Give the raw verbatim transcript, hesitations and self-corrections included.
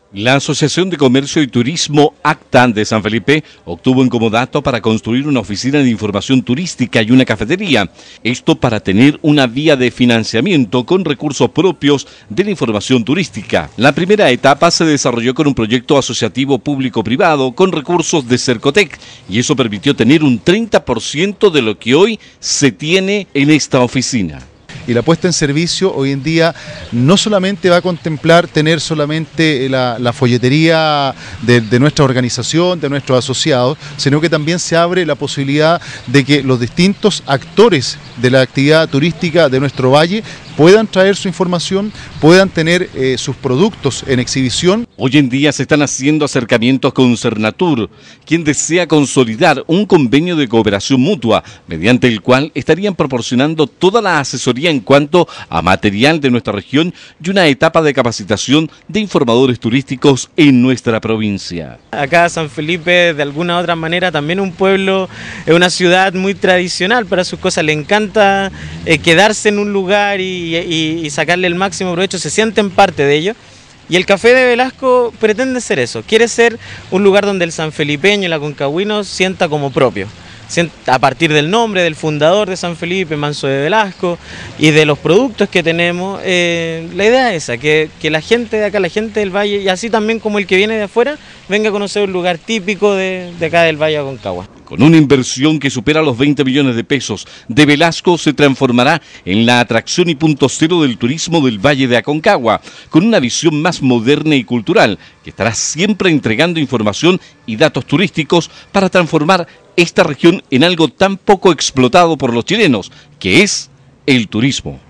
La Asociación de Comercio y Turismo ACTAN de San Felipe obtuvo en comodato para construir una oficina de información turística y una cafetería. Esto para tener una vía de financiamiento con recursos propios de la información turística. La primera etapa se desarrolló con un proyecto asociativo público-privado con recursos de Cercotec y eso permitió tener un treinta por ciento de lo que hoy se tiene en esta oficina. Y la puesta en servicio hoy en día no solamente va a contemplar tener solamente la, la folletería de, de nuestra organización, de nuestros asociados, sino que también se abre la posibilidad de que los distintos actores de la actividad turística de nuestro valle puedan traer su información, puedan tener eh, sus productos en exhibición. Hoy en día se están haciendo acercamientos con Cernatur, quien desea consolidar un convenio de cooperación mutua, mediante el cual estarían proporcionando toda la asesoría en cuanto a material de nuestra región y una etapa de capacitación de informadores turísticos en nuestra provincia. Acá San Felipe, de alguna u otra manera, también un pueblo, es una ciudad muy tradicional para sus cosas, le encanta eh, quedarse en un lugar y Y, y sacarle el máximo provecho, se sienten parte de ello. Y el Café de Velasco pretende ser eso, quiere ser un lugar donde el sanfelipeño y el aconcagüino sienta como propio. A partir del nombre del fundador de San Felipe, Manso de Velasco, y de los productos que tenemos, eh, la idea es esa, que, que la gente de acá, la gente del valle, y así también como el que viene de afuera, venga a conocer un lugar típico de, de acá del Valle de Aconcagua. Con una inversión que supera los veinte millones de pesos, de Velasco se transformará en la atracción y punto cero del turismo del Valle de Aconcagua, con una visión más moderna y cultural, que estará siempre entregando información y datos turísticos para transformar esta región en algo tan poco explotado por los chilenos, que es el turismo.